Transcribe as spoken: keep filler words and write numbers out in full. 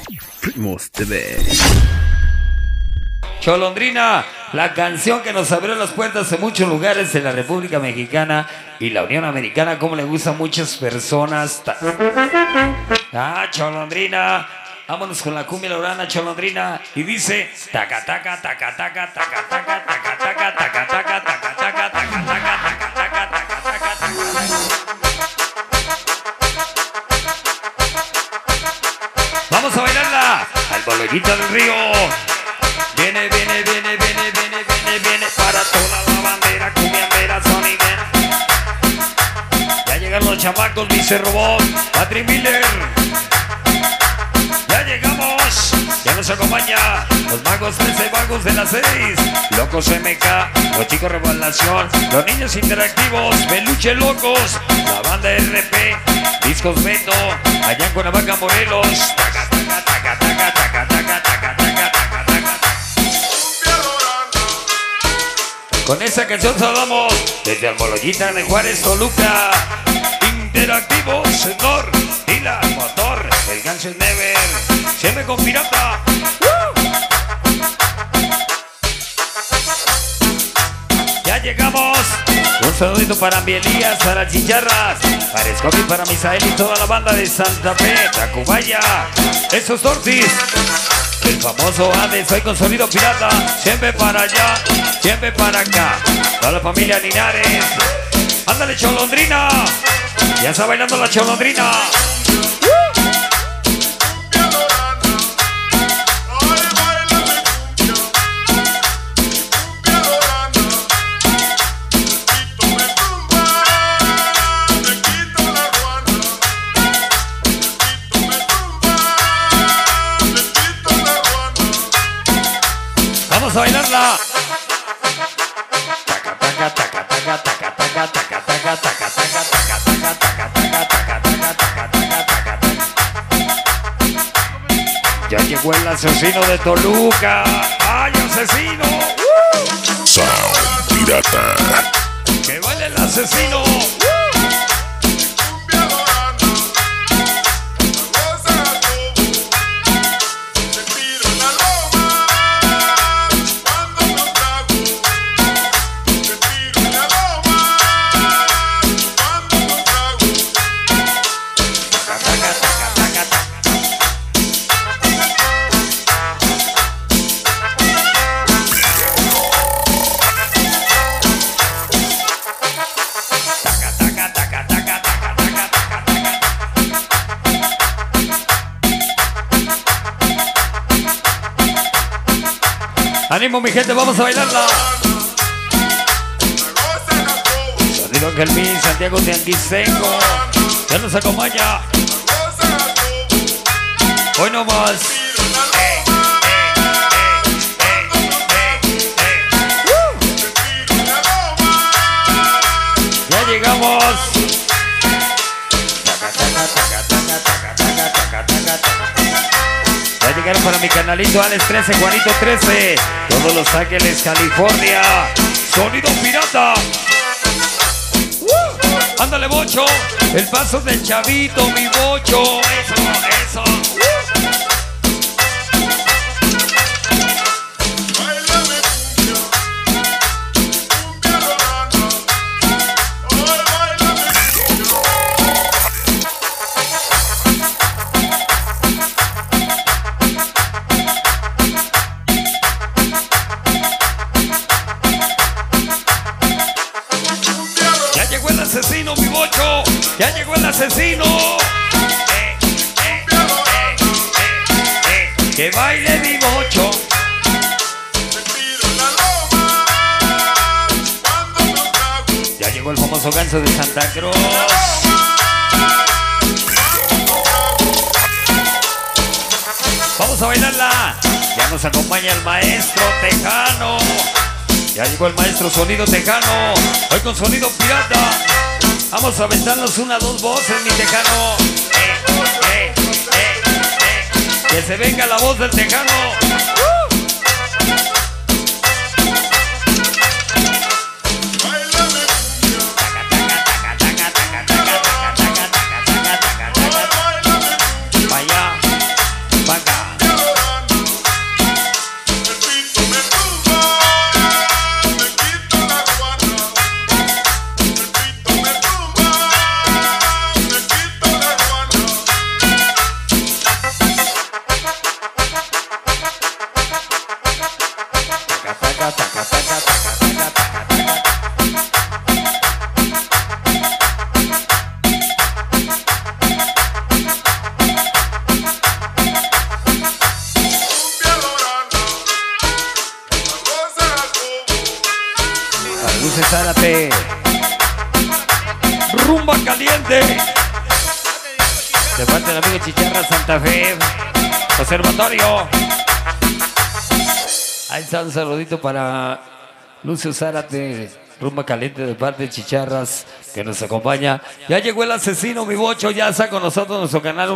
Primos T V. Cholondrina, la canción que nos abrió las puertas en muchos lugares de la República Mexicana y la Unión Americana, como le gusta a muchas personas. Ah, Cholondrina, vámonos con la cumbia lorana, Cholondrina, y dice taca taca taca taca taca taca taca taca taca taca taca taca taca taca taca taca taca. Vamos a bailarla al Bolollito del Río. Viene, viene, viene, viene, viene, viene, viene para toda la bandera, cumbiambera, sonidera. Ya llegan los chamacos, Vice Robot, Patrick Miller. Ya llegamos, ya nos acompaña los magos trece, magos de las seis, Locos M K, los chicos Revelación, los niños interactivos, Peluche Locos, la banda R P, Discos Beto, allá en Cuernavaca, Morelos. Taca, taca, taca, taca, taca, taca, taca, taca, taca, taca. Con esa canción saludamos desde Almoloyita de Juárez, Toluca. Interactivo, Senor, Dila, Motor, el Ganso Never, siempre con pirata. ¡Uh! Ya llegamos. Un saludito para mi Elías, para Chicharras, para Scotty, para Misael y toda la banda de Santa Fe, Tacubaya, esos Ortiz. El famoso Ade, soy con sonido pirata. Siempre para allá, siempre para acá. Toda la familia Linares. Ándale, Cholondrina. Ya está bailando la Cholondrina. Vamos a bailarla. Taca taca taca taca taca taca taca taca taca taca taca taca taca taca taca taca taca. Ya llegó el asesino de Toluca. ¡Ay, asesino! Sound pirata. ¡Que baile el asesino! Ánimo, mi gente, vamos a bailarla. Sonido Angelmín, Santiago Tianguistengo, ya nos acompaña. Hoy no más. Eh, eh, eh, eh, eh, eh. Uh. Ya llegamos. Ya llegaron para mi canalito Alex trece, Juanito trece, todos Los Ángeles, California. Sonido pirata. Uh, ándale, Bocho. El paso del chavito, mi Bocho. Eso, eso. Asesino, mi Bocho, ya llegó el asesino. Eh, eh, eh, eh, eh. Que baile mi Bocho. Ya llegó el famoso Ganso de Santa Cruz. Vamos a bailarla. Ya nos acompaña el maestro Tejano. Ya llegó el maestro Sonido Tejano. Hoy con sonido pirata. Vamos a aventarnos una, dos voces, mi Tejano. Eh, eh, eh, eh. Que se venga la voz del Tejano. ¡Uh! Vaya, vaca. presente. De parte del amigo Chicharra Santa Fe. Observatorio. Ahí está un saludito para Lucio Zárate, rumba caliente de parte de Chicharras, que nos acompaña. Ya llegó el asesino, mi bocho, ya está con nosotros en nuestro canal.